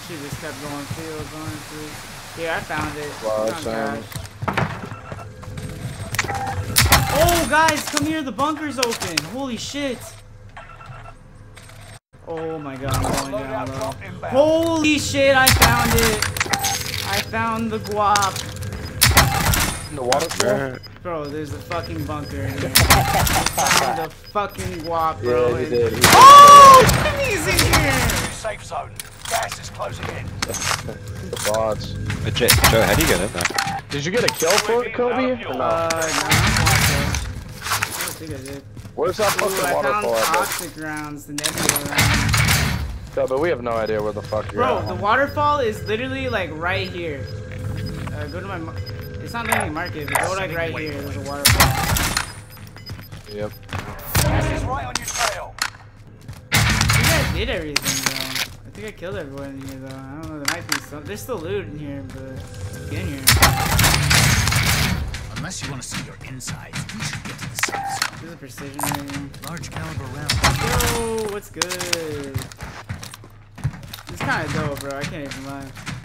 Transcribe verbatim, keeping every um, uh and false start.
should just kept going fields, honestly. Here, I found it. Well, oh, guys, come here. The bunker's open. Holy shit. Oh my god, I'm going down low. Holy shit, I found it. I found the guap. In the waterfall? Bro, there's a fucking bunker in here. I found the fucking guap, bro. Yeah, he did. He Oh, he's in here. Safe zone. Gas is closing in. The bots. But Joe, Joe, how do you get in there? Did you get a kill for it, Kobe? Or Uh, no, no? I don't think I did. Where's that Ooh, fucking I found waterfall at? toxic rounds, the nebula rounds. No, but we have no idea where the fuck you're Bro, at. the waterfall is literally like right here. Uh, go to my. Mar it's not letting me mark it, but go like right here. There's a waterfall. Yep. Gas is right on your trail. I think I did everything though. I think I killed everyone in here though. I don't know. There might be some. There's still loot in here, but get in here. Unless you want to see your insides, you should get to the safe zone. There's a precision rating. Large caliber round. Yo, what's good? It's kind of dope, bro. I can't even lie.